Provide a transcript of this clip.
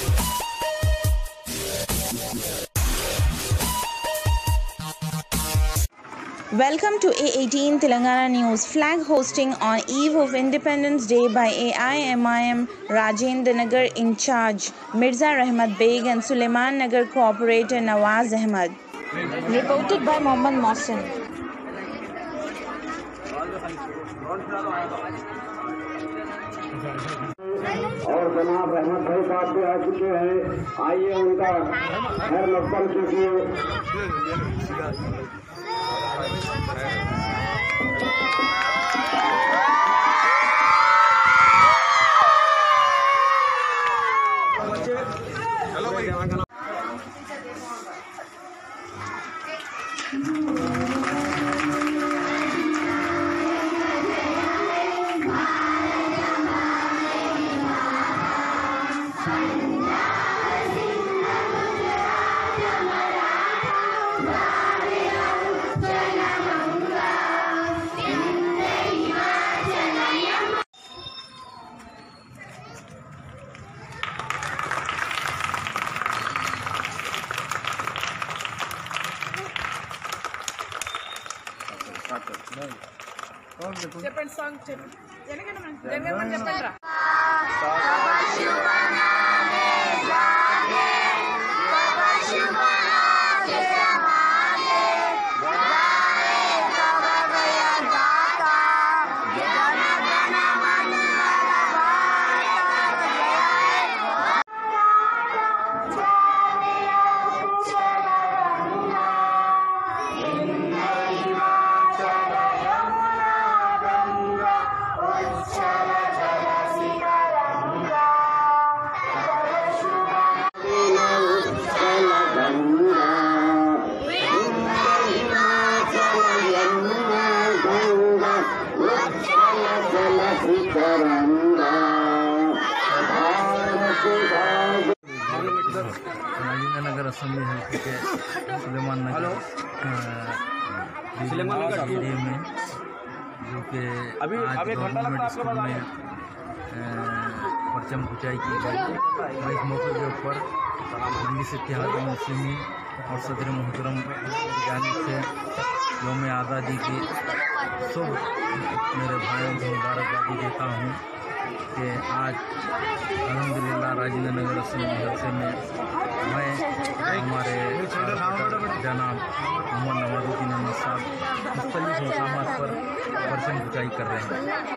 Welcome to A18 Telangana News. Flag hosting on eve of Independence Day by AIMIM Rajendra Nagar Incharge Mirza Rahmat Baig and Suleman Nagar Corporator Nawaz Ahmed. Reported by Mohammed Mohsin. और जनाब रहमत भाई साहब भी आ चुके हैं। आइए उनका खैर मकदम कीजिए। చెప్పండి సాంగ్ చెప్పండి చెప్పండి రా राजेंद्र नगर असेंबली हल्के के सुलेमान नगर स्टेडियम में जो कि आज गवर्नमेंट स्कूल में परचम कुचाई की गई। इस मौके के ऊपर मंडी से इत्तेहाद मुस्लिमी और सदर मोहतरम की जानिब से यौम आज़ादी की सब मेरे भाइयों को मुबारकबादी देता हूँ कि आज अल्हम्दुलिल्लाह राजेंद्र नगर असेंबली हल्के में मैं हमारे जनाब मोहम्मद नवाज साहब मुख्तलिफ मकामात पर परचम कुचाई कर रहे हैं।